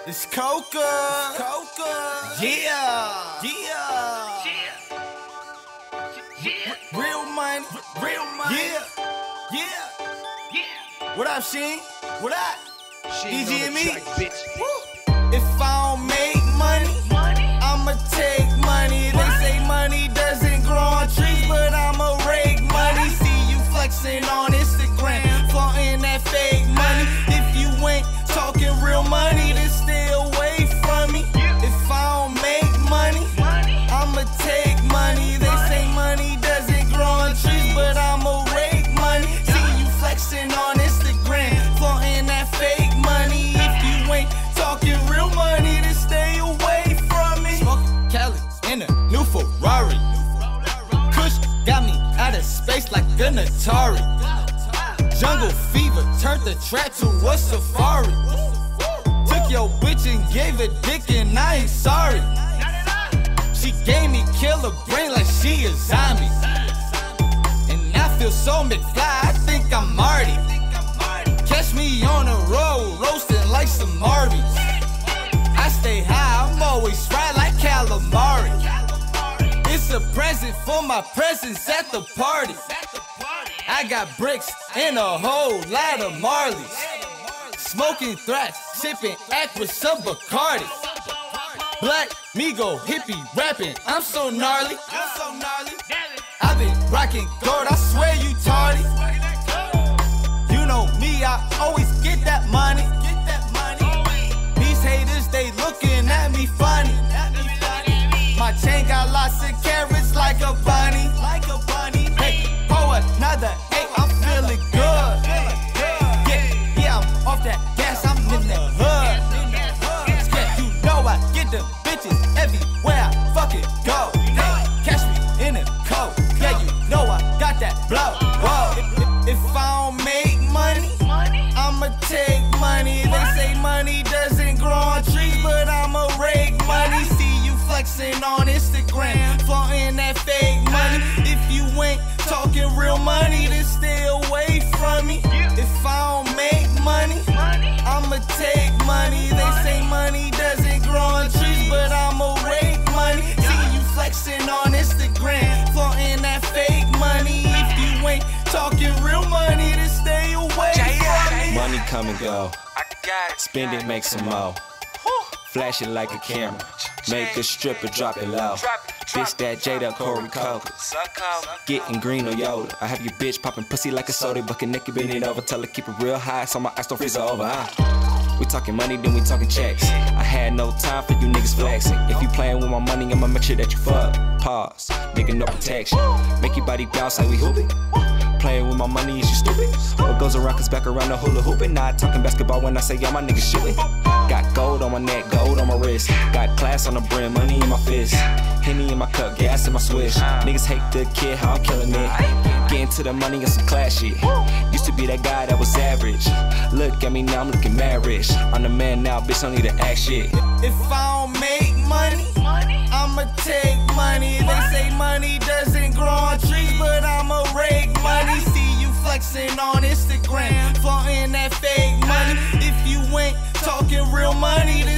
It's Coca. Yeah. Real money. Yeah. What up, Sheen? What up? DG and me. If I don't make money, I'ma take money. They say money doesn't grow on trees, but I'ma rake money. See you flexing on Instagram, flaunting that fake money. If you ain't talking real money, then stay away from me. If I don't make money, I'ma take money. They say money doesn't grow on trees, but I'ma rake money. See you flexing on Instagram, flaunting that fake money. If you ain't talking real money, then stay away from me. Smoking Cali in a new Ferrari. Kush got me out of space like an Atari. Jungle fever turned the trap to a safari. Took your bitch and gave a dick and I ain't sorry. She gave me killer brain like she a zombie. And I feel so McFly, I think I'm Marty. Catch me on the road, roasting like some Marbies. I stay high, I'm always fried like calamari. It's a present for my presence at the party. I got bricks and a whole lot of Marleys. Smoking thrash, sipping Aqua, some Bacardi. Black Migo, hippie, rapping, I'm so gnarly. I've been rocking gold, I swear you tardy. You know me, I always get that money. These haters, they looking at me funny. My chain got lots of carrots like a bunny. Hey, pour another 8, I'm feeling good. Yeah, I'm off that gas, I'm in the hood. Yeah, you know I get the bitches everywhere I fucking go. Hey, catch me in the cold. Yeah, you know I got that blow. Whoa. If I don't make money, I'ma take money. They say money doesn't grow on trees, but I'ma rake money. See you flexing on Instagram, flaunting that fake money. If you ain't talking real money, then stay away from me. If I don't make money, I'ma take money. They say money doesn't grow on trees, but I'ma rake money. See you flexing on Instagram, flaunting that fake money. If you ain't talking real money, then stay away from me. Money come and go, spend it, make some more. Flash it like a camera, make a stripper drop it low. Bitch that Jada Corey Coca, getting green or Yoda. I have your bitch popping pussy like a soda, bucket naked, bend it over, tell her keep it real high, so my eyes don't freeze her over. We talking money, then we talking checks. I had no time for you niggas flexing. If you playing with my money, I'ma make sure that you fuck. Pause, nigga, no protection. Make your body bounce like we hooping. Playing with my money, is you stupid? What goes around comes back around the hula hooping. Not talking basketball when I say y'all my niggas shooting. Got gold on my neck, gold on my wrist. Got class on the brim, money in my fist. Henny in my cup, gas in my swish. Niggas hate the kid, how I'm killing it. Getting to the money and some class shit. Used to be that guy that was average. Look at me now, I'm looking mad rich. I'm the man now, bitch, don't need to act shit. If I don't make money, I'ma take money. They say money doesn't grow on trees, but I'ma rake money. See you flexing on Instagram, flaunting that fake money. If you ain't talking real money, then